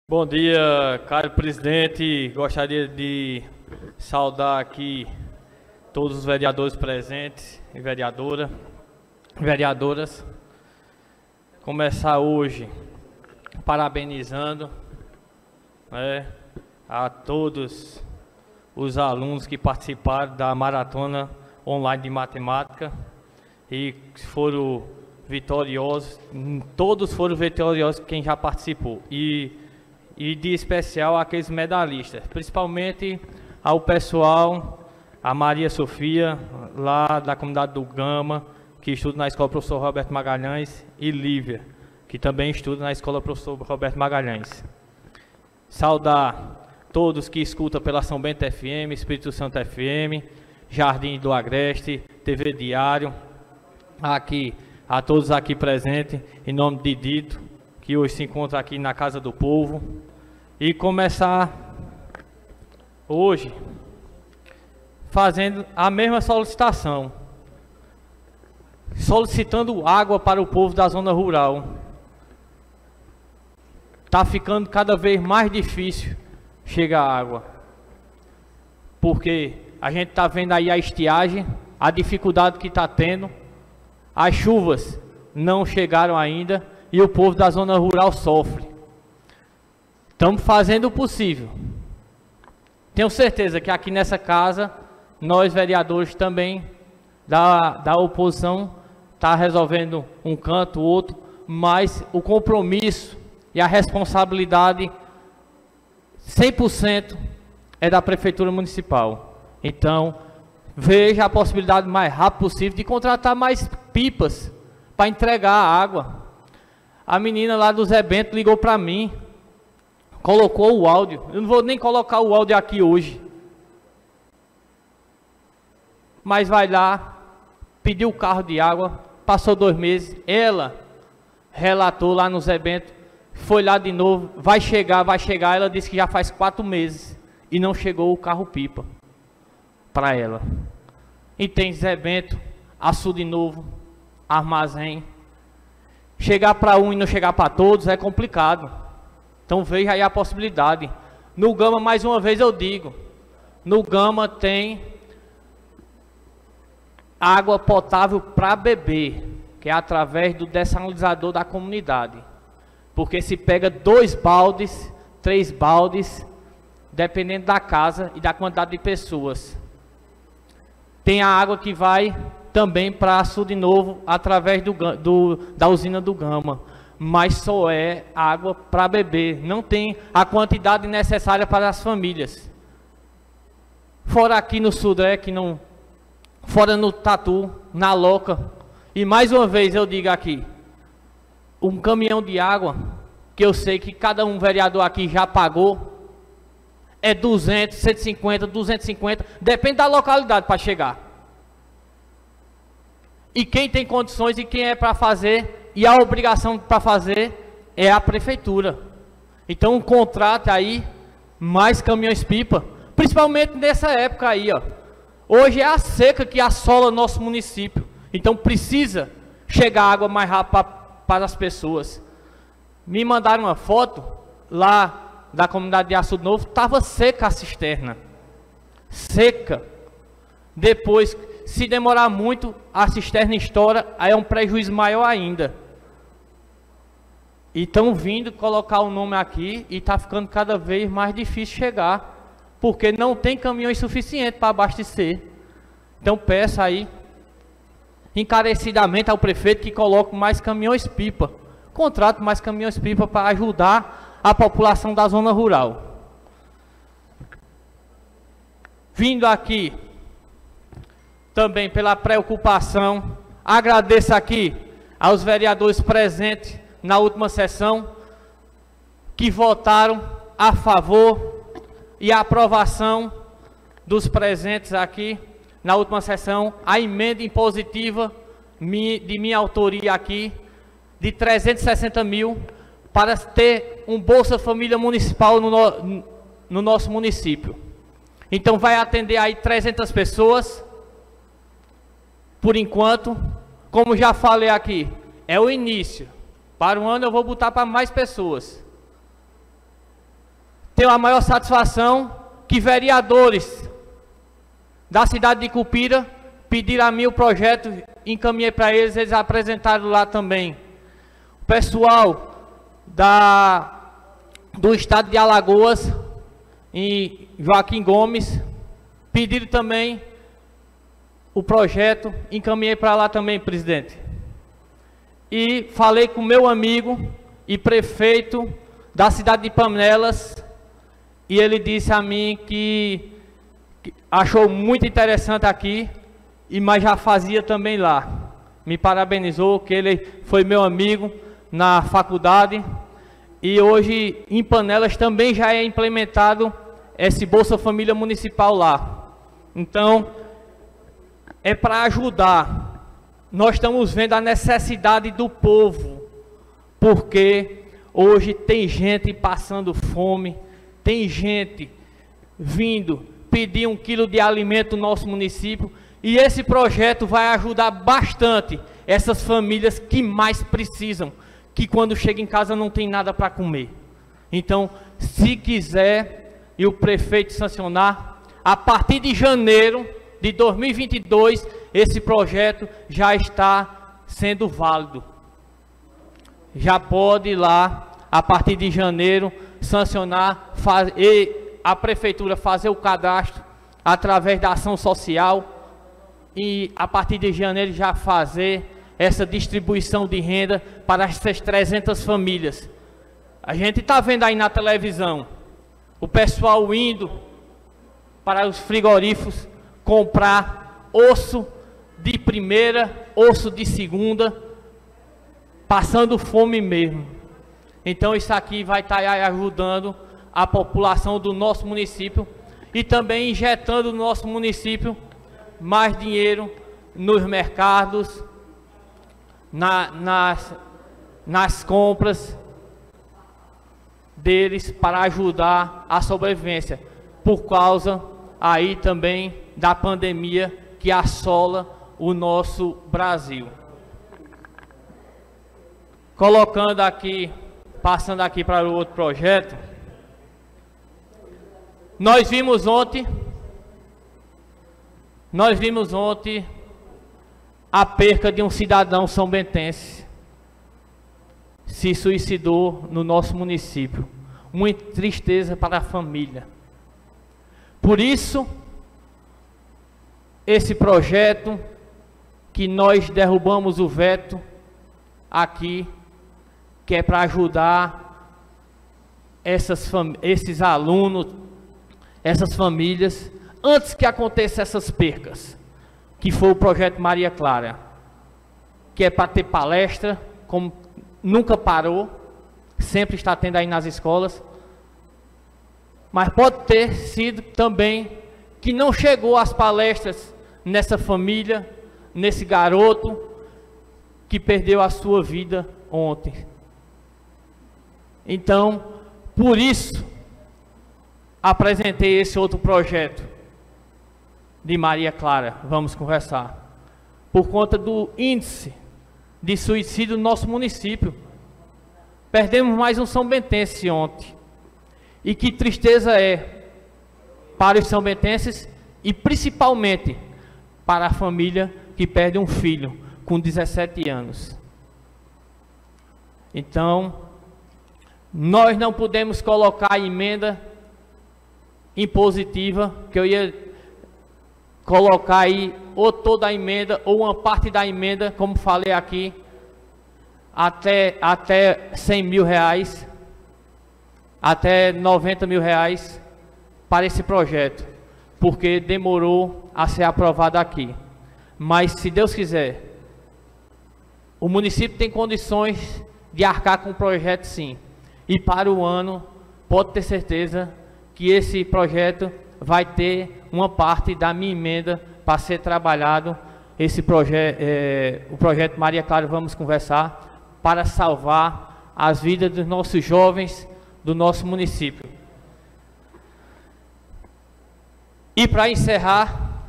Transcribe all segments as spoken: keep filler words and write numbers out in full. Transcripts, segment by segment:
Bom dia, caro presidente. Gostaria de saudar aqui todos os vereadores presentes e vereadora, vereadoras. Começar hoje parabenizando, né, a todos os alunos que participaram da maratona online de matemática e foram vitoriosos. Todos foram vitoriosos quem já participou. E E de especial àqueles medalhistas, principalmente ao pessoal, a Maria Sofia, lá da comunidade do Gama, que estuda na escola Professor Roberto Magalhães, e Lívia, que também estuda na escola Professor Roberto Magalhães. Saudar todos que escutam pela São Bento F M, Espírito Santo F M, Jardim do Agreste, T V Diário, aqui, a todos aqui presentes, em nome de Dito, que hoje se encontra aqui na Casa do Povo, e começar hoje fazendo a mesma solicitação, solicitando água para o povo da zona rural. Está ficando cada vez mais difícil chegar água, porque a gente está vendo aí a estiagem, a dificuldade que está tendo, as chuvas não chegaram ainda, e o povo da zona rural sofre. Estamos fazendo o possível. Tenho certeza que aqui nessa casa, nós vereadores também da, da oposição, está resolvendo um canto, outro, mas o compromisso e a responsabilidade cem por cento é da Prefeitura Municipal. Então, veja a possibilidade mais rápido possível de contratar mais pipas para entregar a água. A menina lá do Zé Bento ligou para mim, colocou o áudio. Eu não vou nem colocar o áudio aqui hoje. Mas vai lá, pediu o carro de água, passou dois meses. Ela relatou lá no Zé Bento, foi lá de novo, vai chegar, vai chegar. Ela disse que já faz quatro meses e não chegou o carro-pipa para ela. E tem Zé Bento, açude novo, armazém. Chegar para um e não chegar para todos é complicado. Então veja aí a possibilidade. No Gama, mais uma vez eu digo, no Gama tem água potável para beber, que é através do dessalinizador da comunidade. Porque se pega dois baldes, três baldes, dependendo da casa e da quantidade de pessoas. Tem a água que vai também para açude novo, através do, do, da usina do Gama, mas só é água para beber, não tem a quantidade necessária para as famílias. Fora aqui no Sudré, que não, fora no Tatu, na Loca, e mais uma vez eu digo aqui, um caminhão de água, que eu sei que cada um vereador aqui já pagou, é duzentos, cento e cinquenta, duzentos e cinquenta, depende da localidade para chegar. E quem tem condições e quem é para fazer, e a obrigação para fazer, é a prefeitura. Então, contrata aí mais caminhões-pipa, principalmente nessa época aí, ó. Hoje é a seca que assola nosso município. Então, precisa chegar água mais rápido para, para as pessoas. Me mandaram uma foto lá da comunidade de Açude Novo, estava seca a cisterna. Seca. Depois, se demorar muito, a cisterna estoura, aí é um prejuízo maior ainda. E estão vindo colocar o nome aqui e está ficando cada vez mais difícil chegar, porque não tem caminhões suficientes para abastecer. Então peço aí, encarecidamente ao prefeito que coloque mais caminhões-pipa. Contrate mais caminhões-pipa para ajudar a população da zona rural. Vindo aqui também pela preocupação, agradeço aqui aos vereadores presentes na última sessão, que votaram a favor e a aprovação dos presentes aqui na última sessão, a emenda impositiva de minha autoria aqui, de trezentos e sessenta mil, para ter um Bolsa Família Municipal no, no, no nosso município. Então vai atender aí trezentas pessoas, por enquanto. Como já falei aqui, é o início. Para um ano eu vou botar para mais pessoas. tenho a maior satisfação que vereadores da cidade de Cupira pediram a mim o projeto, encaminhei para eles, eles apresentaram lá também. O pessoal da, do estado de Alagoas, em Joaquim Gomes, pediram também o projeto, encaminhei para lá também, presidente. E falei com meu amigo e prefeito da cidade de Panelas, e ele disse a mim que, que achou muito interessante aqui, e mas já fazia também lá. Me parabenizou, que ele foi meu amigo na faculdade, e hoje em Panelas também já é implementado esse Bolsa Família Municipal lá. Então, é para ajudar. Nós estamos vendo a necessidade do povo, porque hoje tem gente passando fome, tem gente vindo pedir um quilo de alimento no nosso município, e esse projeto vai ajudar bastante essas famílias que mais precisam, que quando chega em casa não tem nada para comer. Então, se quiser e o prefeito sancionar, a partir de janeiro de dois mil e vinte e dois, esse projeto já está sendo válido. Já pode ir lá, a partir de janeiro, sancionar faz, e a prefeitura fazer o cadastro através da ação social, e a partir de janeiro já fazer essa distribuição de renda para essas trezentas famílias. A gente está vendo aí na televisão o pessoal indo para os frigoríficos comprar osso de primeira, osso de segunda, passando fome mesmo. Então isso aqui vai estar ajudando a população do nosso município e também injetando no nosso município mais dinheiro nos mercados, na, nas, nas compras deles para ajudar a sobrevivência, por causa aí também da pandemia que assola o nosso Brasil. Colocando aqui, passando aqui para o outro projeto, nós vimos ontem, nós vimos ontem a perca de um cidadão são-bentense, se suicidou no nosso município. Muita tristeza para a família. Por isso, esse projeto que nós derrubamos o veto aqui, que é para ajudar essas esses alunos, essas famílias, antes que aconteçam essas percas, que foi o projeto Maria Clara, que é para ter palestra, como nunca parou, sempre está tendo aí nas escolas, mas pode ter sido também que não chegou às palestras nessa família, nesse garoto que perdeu a sua vida ontem. Então, por isso, apresentei esse outro projeto de Maria Clara. Vamos conversar. Por conta do índice de suicídio no nosso município. Perdemos mais um são-bentense ontem. E que tristeza é para os são-bentenses e principalmente para a família que perde um filho com dezessete anos. Então, nós não podemos colocar a emenda impositiva, que eu ia colocar aí ou toda a emenda ou uma parte da emenda, como falei aqui, até, até cem mil reais, até noventa mil reais para esse projeto, porque demorou a ser aprovado aqui. Mas se Deus quiser, o município tem condições de arcar com o projeto sim, e para o ano pode ter certeza que esse projeto vai ter uma parte da minha emenda para ser trabalhado, esse projeto, é, o projeto Maria Clara, vamos conversar, para salvar as vidas dos nossos jovens do nosso município. E para encerrar,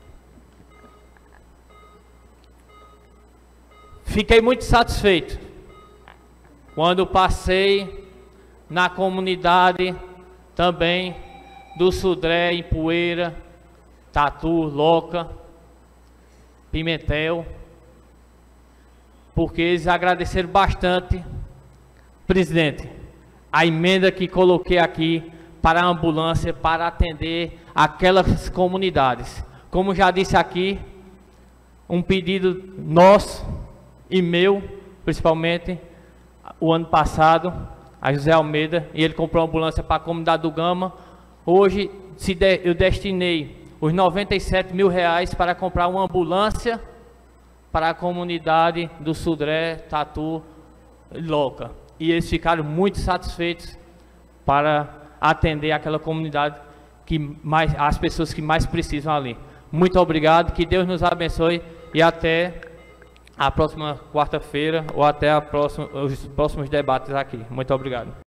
fiquei muito satisfeito quando passei na comunidade também do Sudré, Ipueira, Tatu, Loca, Pimentel, porque eles agradeceram bastante, presidente, a emenda que coloquei aqui para a ambulância, para atender aquelas comunidades. Como já disse aqui, um pedido nosso e meu, principalmente, o ano passado, a José Almeida, e ele comprou uma ambulância para a comunidade do Gama. Hoje se de, eu destinei os noventa e sete mil reais para comprar uma ambulância para a comunidade do Sudré, Tatu e Loca. E eles ficaram muito satisfeitos para atender aquela comunidade, que mais, as pessoas que mais precisam ali. Muito obrigado, que Deus nos abençoe e até a próxima quarta-feira ou até a próxima, os próximos debates aqui. Muito obrigado.